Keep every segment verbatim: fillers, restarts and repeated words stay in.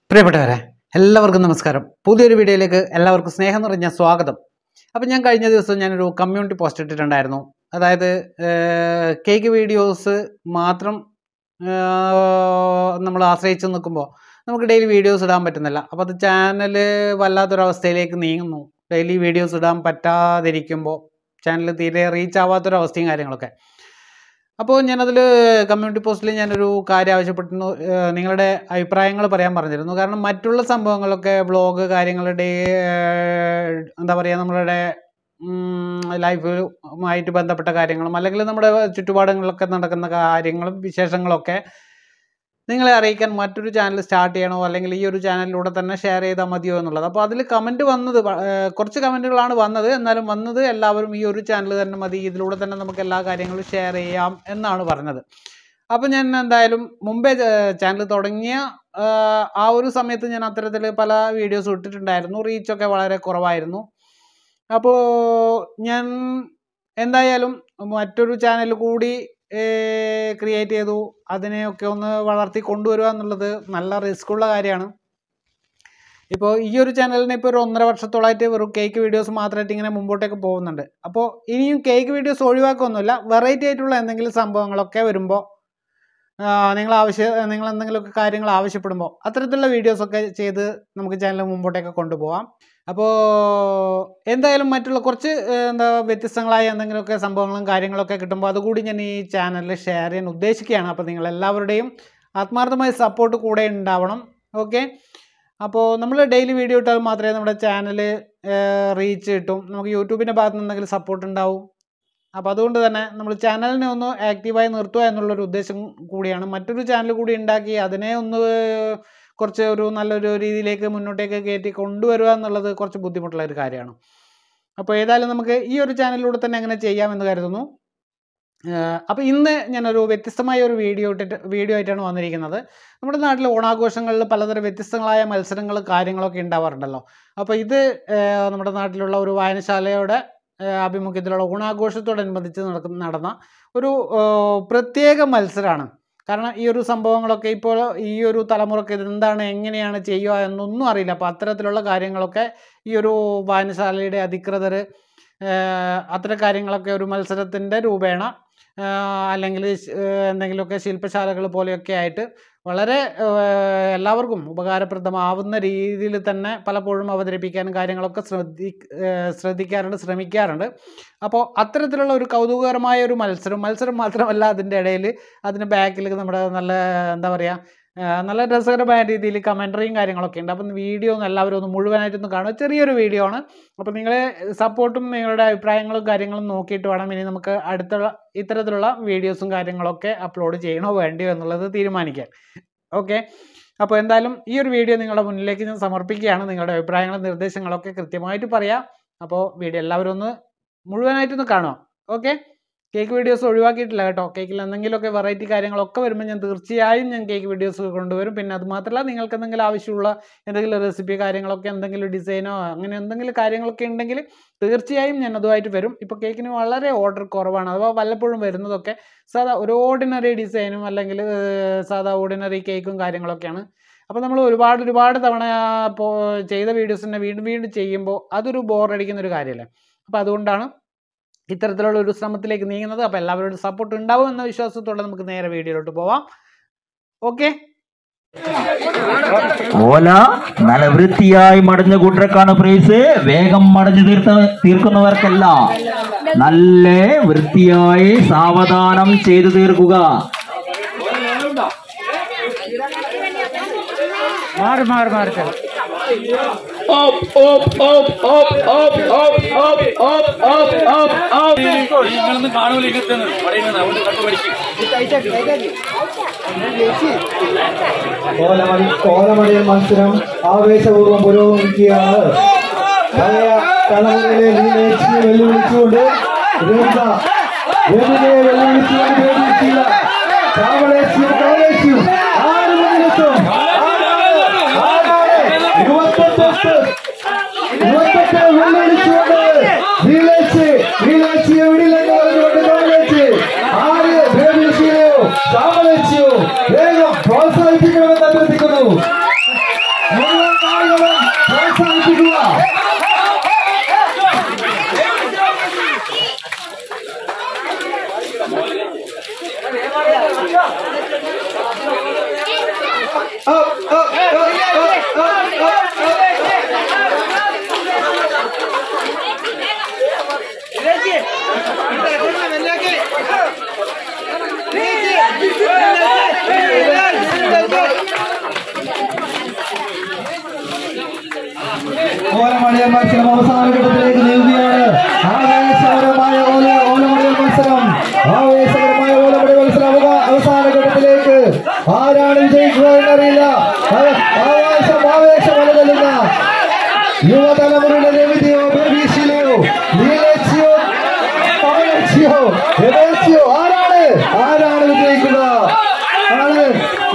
പ്രിയപ്പെട്ടവരെ എല്ലാവർക്കും നമസ്കാരം. പുതിയൊരു വീഡിയോയിലേക്ക് എല്ലാവർക്കും സ്നേഹം നിറഞ്ഞ സ്വാഗതം. അപ്പം ഞാൻ കഴിഞ്ഞ ദിവസം ഞാനൊരു കമ്മ്യൂണിറ്റി പോസ്റ്റ് ഇട്ടിട്ടുണ്ടായിരുന്നു. അതായത് കേക്ക് വീഡിയോസ് മാത്രം നമ്മൾ ആശ്രയിച്ച് നിൽക്കുമ്പോൾ നമുക്ക് ഡെയിലി വീഡിയോസ് ഇടാൻ പറ്റുന്നില്ല. അപ്പോൾ അത് ചാനൽ വല്ലാത്തൊരവസ്ഥയിലേക്ക് നീങ്ങുന്നു. ഡെയിലി വീഡിയോസ് ഇടാൻ പറ്റാതിരിക്കുമ്പോൾ ചാനൽ തീരെ റീച്ച് ആവാത്തൊരവസ്ഥയും കാര്യങ്ങളൊക്കെ. അപ്പോൾ ഞാനതിൽ കമ്മ്യൂണിറ്റി പോസ്റ്റിൽ ഞാനൊരു കാര്യം ആവശ്യപ്പെട്ടിരുന്നു, നിങ്ങളുടെ അഭിപ്രായങ്ങൾ പറയാൻ പറഞ്ഞിരുന്നു. കാരണം മറ്റുള്ള സംഭവങ്ങളൊക്കെ വ്ളോഗ് കാര്യങ്ങളുടെ എന്താ പറയുക, നമ്മളുടെ ലൈഫുമായിട്ട് ബന്ധപ്പെട്ട കാര്യങ്ങളും അല്ലെങ്കിൽ നമ്മുടെ ചുറ്റുപാടുകളിലൊക്കെ നടക്കുന്ന കാര്യങ്ങളും വിശേഷങ്ങളൊക്കെ നിങ്ങളെ അറിയിക്കാൻ മറ്റൊരു ചാനൽ സ്റ്റാർട്ട് ചെയ്യണോ അല്ലെങ്കിൽ ഈ ഒരു ചാനലിലൂടെ തന്നെ ഷെയർ ചെയ്താൽ മതിയോ എന്നുള്ളത്. അപ്പോൾ അതിൽ കമൻറ്റ് വന്നത് കുറച്ച് കമൻറ്റുകളാണ് വന്നത്. എന്നാലും വന്നത് എല്ലാവരും ഈ ഒരു ചാനൽ തന്നെ മതി, ഇതിലൂടെ തന്നെ നമുക്ക് എല്ലാ കാര്യങ്ങളും ഷെയർ ചെയ്യാം എന്നാണ് പറഞ്ഞത്. അപ്പോൾ ഞാൻ എന്തായാലും മുമ്പേ ചാനൽ തുടങ്ങിയ ആ ഒരു സമയത്ത് ഞാൻ അത്തരത്തിൽ പല വീഡിയോസ് ഇട്ടിട്ടുണ്ടായിരുന്നു. റീച്ചൊക്കെ വളരെ കുറവായിരുന്നു. അപ്പോൾ ഞാൻ എന്തായാലും മറ്റൊരു ചാനൽ കൂടി ക്രിയേറ്റ് ചെയ്തു. അതിനെയൊക്കെ ഒന്ന് വളർത്തി കൊണ്ടുവരിക എന്നുള്ളത് നല്ല റിസ്ക്കുള്ള കാര്യമാണ്. ഇപ്പോൾ ഈ ഒരു ചാനലിന് ഇപ്പോൾ ഒരു ഒന്നര വർഷത്തോളമായിട്ട് വെറും കേക്ക് വീഡിയോസ് മാത്രമായിട്ട് ഇങ്ങനെ മുമ്പോട്ടേക്ക് പോകുന്നുണ്ട്. അപ്പോൾ ഇനിയും കേക്ക് വീഡിയോസ് ഒഴിവാക്കൊന്നുമില്ല, വെറൈറ്റി ആയിട്ടുള്ള എന്തെങ്കിലും സംഭവങ്ങളൊക്കെ വരുമ്പോൾ നിങ്ങൾ ആവശ്യം നിങ്ങൾ എന്തെങ്കിലുമൊക്കെ കാര്യങ്ങൾ ആവശ്യപ്പെടുമ്പോൾ അത്തരത്തിലുള്ള വീഡിയോസൊക്കെ ചെയ്ത് നമുക്ക് ചാനൽ മുമ്പോട്ടേക്ക് കൊണ്ടുപോകാം. അപ്പോൾ എന്തായാലും മറ്റുള്ള കുറച്ച് എന്താ വ്യത്യസ്തങ്ങളായ എന്തെങ്കിലുമൊക്കെ സംഭവങ്ങളും കാര്യങ്ങളൊക്കെ കിട്ടുമ്പോൾ അതുകൂടി ഞാൻ ഈ ചാനലിൽ ഷെയർ ചെയ്യാൻ ഉദ്ദേശിക്കുകയാണ്. അപ്പോൾ നിങ്ങളെല്ലാവരുടെയും ആത്മാർത്ഥമായ സപ്പോർട്ട് കൂടെ ഉണ്ടാവണം. ഓക്കെ, അപ്പോൾ നമ്മൾ ഡെയിലി വീഡിയോ ഇട്ടാൽ മാത്രമേ നമ്മുടെ ചാനൽ റീച്ച് കിട്ടും, നമുക്ക് യൂട്യൂബിൻ്റെ ഭാഗത്ത് നിന്ന് എന്തെങ്കിലും സപ്പോർട്ട് ഉണ്ടാവും. അപ്പോൾ അതുകൊണ്ട് തന്നെ നമ്മൾ ചാനലിനെ ഒന്ന് ആക്റ്റീവായി നിർത്തുക എന്നുള്ളൊരു ഉദ്ദേശം കൂടിയാണ്. മറ്റൊരു ചാനൽ കൂടി ഉണ്ടാക്കി അതിനെ ഒന്ന് കുറച്ച് ഒരു നല്ലൊരു രീതിയിലേക്ക് മുന്നോട്ടേക്ക് കയറ്റി കൊണ്ടുവരിക എന്നുള്ളത് കുറച്ച് ബുദ്ധിമുട്ടുള്ള ഒരു കാര്യമാണ്. അപ്പോൾ ഏതായാലും നമുക്ക് ഈ ഒരു ചാനലിലൂടെ തന്നെ അങ്ങനെ ചെയ്യാമെന്ന് കരുതുന്നു. അപ്പോൾ ഇന്ന് ഞാനൊരു വ്യത്യസ്തമായ ഒരു വീഡിയോ ഇട്ടിട്ട് വീഡിയോ ആയിട്ടാണ് വന്നിരിക്കുന്നത്. നമ്മുടെ നാട്ടിൽ ഓണാഘോഷങ്ങളിൽ പലതരം വ്യത്യസ്തങ്ങളായ മത്സരങ്ങൾ കാര്യങ്ങളൊക്കെ ഉണ്ടാവാറുണ്ടല്ലോ. അപ്പോൾ ഇത് നമ്മുടെ നാട്ടിലുള്ള ഒരു വായനശാലയുടെ ആഭിമുഖ്യത്തിലുള്ള ഓണാഘോഷത്തോടനുബന്ധിച്ച് നടക്കുന്ന നടന്ന ഒരു പ്രത്യേക മത്സരമാണ്. കാരണം ഈ ഒരു സംഭവങ്ങളൊക്കെ ഇപ്പോൾ ഈ ഒരു തലമുറക്ക് ഇതെന്താണ് എങ്ങനെയാണ് ചെയ്യുക എന്നൊന്നും അറിയില്ല. അപ്പോൾ അത്തരത്തിലുള്ള കാര്യങ്ങളൊക്കെ ഈ ഒരു വായനശാലയുടെ അധികൃതർ അത്തരം കാര്യങ്ങളൊക്കെ ഒരു മത്സരത്തിൻ്റെ രൂപേണ അല്ലെങ്കിൽ എന്തെങ്കിലുമൊക്കെ ശില്പശാലകൾ പോലെയൊക്കെ ആയിട്ട് വളരെ എല്ലാവർക്കും ഉപകാരപ്രദമാവുന്ന രീതിയിൽ തന്നെ പലപ്പോഴും അവതരിപ്പിക്കാനും കാര്യങ്ങളൊക്കെ ശ്രദ്ധി ശ്രദ്ധിക്കാറുണ്ട് ശ്രമിക്കാറുണ്ട്. അപ്പോൾ അത്തരത്തിലുള്ള ഒരു കൗതുകകരമായ ഒരു മത്സരം മത്സരം മാത്രമല്ല, അതിൻ്റെ ഇടയിൽ അതിന് ബാക്കിൽ നമ്മുടെ നല്ല എന്താ പറയുക നല്ല രസകരമായ രീതിയിൽ കമൻട്രിയും കാര്യങ്ങളൊക്കെ ഉണ്ട്. അപ്പം വീഡിയോ ഒന്ന് എല്ലാവരും ഒന്ന് മുഴുവനായിട്ടൊന്ന് കാണുക. ചെറിയൊരു വീഡിയോ ആണ്. അപ്പോൾ നിങ്ങളെ സപ്പോർട്ടും നിങ്ങളുടെ അഭിപ്രായങ്ങളും കാര്യങ്ങളും നോക്കിയിട്ട് വേണം ഇനി നമുക്ക് അടുത്തുള്ള ഇത്തരത്തിലുള്ള വീഡിയോസും കാര്യങ്ങളൊക്കെ അപ്ലോഡ് ചെയ്യണോ വേണ്ടിയോ എന്നുള്ളത് തീരുമാനിക്കാൻ. ഓക്കെ, അപ്പോൾ എന്തായാലും ഈ ഒരു വീഡിയോ നിങ്ങളുടെ മുന്നിലേക്ക് ഞാൻ സമർപ്പിക്കുകയാണ്. നിങ്ങളുടെ അഭിപ്രായങ്ങളും നിർദ്ദേശങ്ങളൊക്കെ കൃത്യമായിട്ട് പറയാം. അപ്പോൾ വീഡിയോ എല്ലാവരും ഒന്ന് മുഴുവനായിട്ടൊന്ന് കാണുക. ഓക്കെ, കേക്ക് വീഡിയോസ് ഒഴിവാക്കിയിട്ടില്ല കേട്ടോ. കേക്കിൽ എന്തെങ്കിലുമൊക്കെ വെറൈറ്റി കാര്യങ്ങളൊക്കെ വരുമ്പോൾ ഞാൻ തീർച്ചയായും ഞാൻ കേക്ക് വീഡിയോസ് കൊണ്ടുവരും. പിന്നെ അതുമാത്രമല്ല, നിങ്ങൾക്ക് എന്തെങ്കിലും ആവശ്യമുള്ള എന്തെങ്കിലും റെസിപ്പി കാര്യങ്ങളൊക്കെ എന്തെങ്കിലും ഡിസൈനോ അങ്ങനെ എന്തെങ്കിലും കാര്യങ്ങളൊക്കെ ഉണ്ടെങ്കിൽ തീർച്ചയായും ഞാൻ അതുമായിട്ട് വരും. ഇപ്പോൾ കേക്കിന് വളരെ ഓർഡർ കുറവാണ്, അഥവാ വല്ലപ്പോഴും വരുന്നതൊക്കെ സാധാ ഒരു ഓർഡിനറി ഡിസൈനും അല്ലെങ്കിൽ സാധാ ഓർഡിനറി കേക്കും കാര്യങ്ങളൊക്കെയാണ്. അപ്പോൾ നമ്മൾ ഒരുപാട് ഒരുപാട് തവണ ചെയ്ത വീഡിയോസിനെ വീണ്ടും വീണ്ടും ചെയ്യുമ്പോൾ അതൊരു ബോറടിക്കുന്നൊരു കാര്യമല്ലേ. അപ്പോൾ അതുകൊണ്ടാണ് ഇത്തരത്തിലുള്ള ഒരു ശ്രമത്തിലേക്ക് നീങ്ങുന്നത്. അപ്പോൾ എല്ലാവരോടും സപ്പോർട്ട് ഉണ്ടാവും എന്ന വിശ്വാസത്തോടെ നമുക്ക് നേരെ വീഡിയോയിലോട്ട് പോവാം. ഓക്കെ, ഓല നല്ല വൃത്തിയായി മടഞ്ഞ കൂട്ടർക്കാണ് പ്രൈസ്. വേഗം മടഞ്ഞു തീർത്ത തീർക്കുന്നവർക്കല്ല, നല്ല വൃത്തിയായി സാവധാനം ചെയ്തു തീർക്കുക. മാറി മാറി മാറി Up, up, up, up, up, up, up, up, up, up, up. കോലമടിയൽ മത്സരം ആവേശപൂർവ്വം പുരോഗമിക്കുകയാണ്. പഴയ തലമുറയിലെ ലീനേച്ചിനെ വെല്ലുവിളിച്ചുകൊണ്ട് വെല്ലുവിളിച്ചുകൊണ്ട് ചാവളേച്ചിയും കവലേച്ചിയും ആര് മുന്നിലെത്തും? ഇരുപത്തെട്ട് ഇരുപത്തെട്ട് വെല്ലുവിളിച്ചുകൊണ്ട് ലീലേച്ചി ലീലേച്ചിയെ വിടില്ലെന്ന് പറഞ്ഞുകൊണ്ട് കവലേച്ചി ആര് വേദിച്ചിയോ ചാവളേച്ചിയോ വേഗം പ്രോത്സാഹിപ്പിക്കണമെന്ന് അഭ്യർത്ഥിക്കുന്നു. ഓലമണിയൻ മത്സരം അവസാന ഘട്ടത്തിലേക്ക് നീങ്ങുകയാണ്. ആവേശകരമായ ഓല ഓലമണിയൻ മത്സരം ആവേശകരമായ ഓലമണി മത്സരം അവസാന ഘട്ടത്തിലേക്ക് ആരാണ് വിജയിക്കുക എന്നറിയില്ല. ആവേശം ആവേശം അലതല്ലുന്ന യുവതലമുറയുടെ രവിതയോ ബേബിശിലയോ നീലേച്ചിയോ പവനച്ചിയോ രമേശിയോ ആരാണ് ആരാണ് വിജയിക്കുക? ആണ്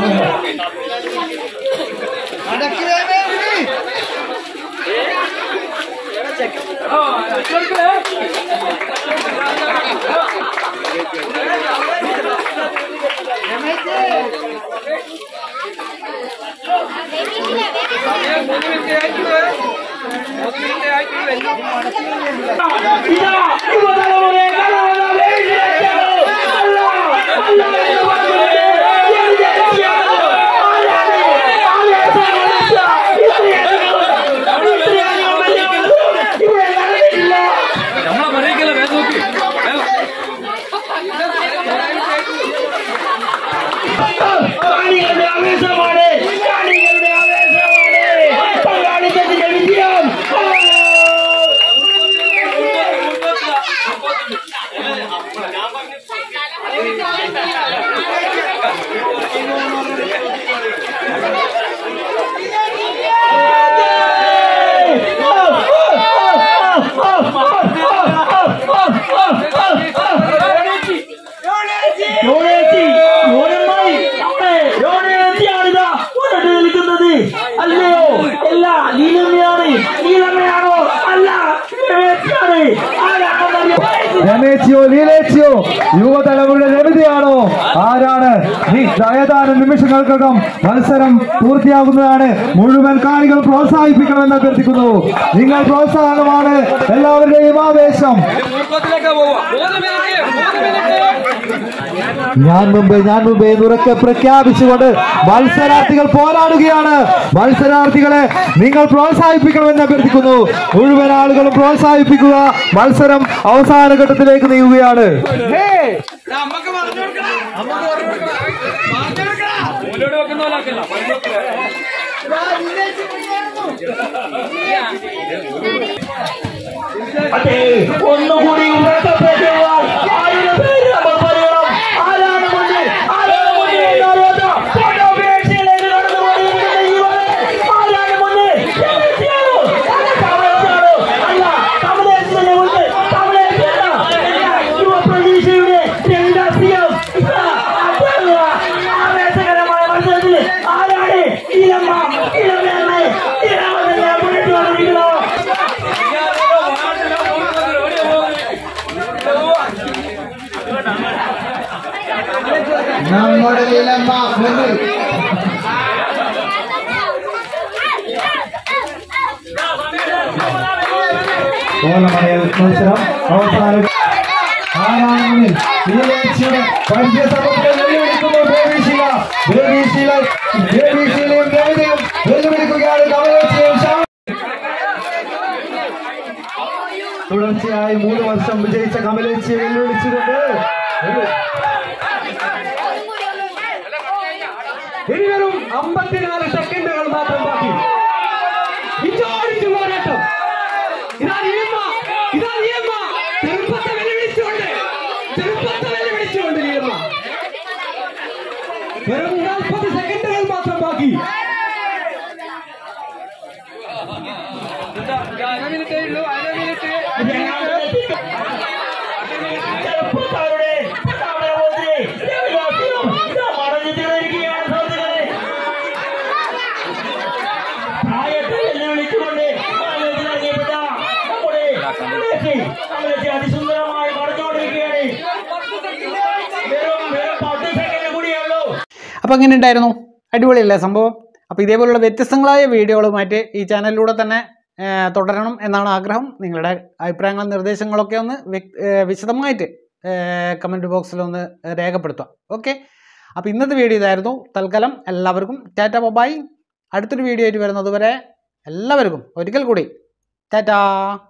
അല്ലയോ അല്ല നീലമ്മയാണ് നീലമ്മയാണോ അല്ല രമേശിയോ ലീലേച്ചിയോ യുവതലമുറയുടെ രവിതയാണോ ആരാണ്? ഈ ഏതാനും നിമിഷങ്ങൾക്കകം മത്സരം പൂർത്തിയാകുന്നതാണ്. മുഴുവൻ കാണികൾ പ്രോത്സാഹിപ്പിക്കണമെന്ന് അഭ്യർത്ഥിക്കുന്നു. നിങ്ങൾ പ്രോത്സാഹനമാണ് എല്ലാവരുടെയും ആവേശം. ഞാൻ മുമ്പ് ഞാൻ മുമ്പ് ഉറക്കെ പ്രഖ്യാപിച്ചുകൊണ്ട് മത്സരാർത്ഥികൾ പോരാടുകയാണ്. മത്സരാർത്ഥികളെ നിങ്ങൾ പ്രോത്സാഹിപ്പിക്കണമെന്ന് അഭ്യർത്ഥിക്കുന്നു. മുഴുവൻ ആളുകളും പ്രോത്സാഹിപ്പിക്കുക. മത്സരം അവസാന ഘട്ടത്തിലേക്ക് നീങ്ങുകയാണ്. അതെ ഒന്നുകൂടി ആരാണ് മുന്നിൽ ആരാണ് മുന്നിൽ ആരാണ് മുന്നിൽ അല്ല കമലേശ്വരന്റെ മുന്നിൽ യുവപ്രതീക്ഷയുടെ രണ്ടാം ആവേശകരമായ മത്സരത്തിൽ ആരാണ് ഇളമ ഇളമ ഇളമ മുന്നിട്ട് വന്നിരിക്കുന്നത്? നമ്മുടെ ലീലമ്മ മുന്നിൽ ഓലമണിയൽ മത്സരം അവസാനം ആരാണ് മുന്നിൽ? ലീലേച്ചിയുടെ പരിചയസമ്പത്തിൽ വെല്ലുവിളിക്കുന്നു ബേബിശീല ബേബിശീല ബേബിശീലയും രവിതയും വെല്ലുവിളിക്കുകയാണ് കമലേച്ചിയും. തുടർച്ചയായി മൂന്ന് വർഷം വിജയിച്ച കമലേച്ചിയെ വെല്ലുവിളിച്ചുകൊണ്ട് ഇനി വെറും അമ്പത്തിനാല് സെക്കൻഡുകൾ മാത്രം ബാക്കി. ഇഞ്ചോടിച്ചു പോരാട്ടം. ഇതാ ലീലമ്മ, ഇതാ ലീലമ്മ ചെറുപ്പത്തെ വെല്ലുവിളിച്ചുകൊണ്ട് ചെറുപ്പത്തെ വെല്ലുവിളിച്ചുകൊണ്ട് ലീലമ്മ. വെറും നാൽപ്പത് സെക്കൻഡുകൾ മാത്രം ബാക്കി. ചെറുപ്പക്കാരുടെ അതിസുന്ദരമായി പറഞ്ഞുകൊണ്ടിരിക്കുകയാണ്. പത്ത് സെക്കൻഡ് കൂടിയുള്ളൂ. അപ്പോൾ എങ്ങനെ ഉണ്ടായിരുന്നു? അടിപൊളിയല്ലേ സംഭവം? അപ്പോൾ ഇതേപോലുള്ള വ്യത്യസ്തങ്ങളായ വീഡിയോകളുമായിട്ട് ഈ ചാനലിലൂടെ തന്നെ തുടരണം എന്നാണ് ആഗ്രഹം. നിങ്ങളുടെ അഭിപ്രായങ്ങളും നിർദ്ദേശങ്ങളൊക്കെ ഒന്ന് വിശദമായിട്ട് കമൻറ്റ് ബോക്സിലൊന്ന് രേഖപ്പെടുത്തുക. ഓക്കെ, അപ്പോൾ ഇന്നത്തെ വീഡിയോ ഇതായിരുന്നു. തൽക്കാലം എല്ലാവർക്കും ടാറ്റ ബൈ. അടുത്തൊരു വീഡിയോ ആയിട്ട് വരുന്നത് വരെ എല്ലാവർക്കും ഒരിക്കൽ കൂടി ടാറ്റാ.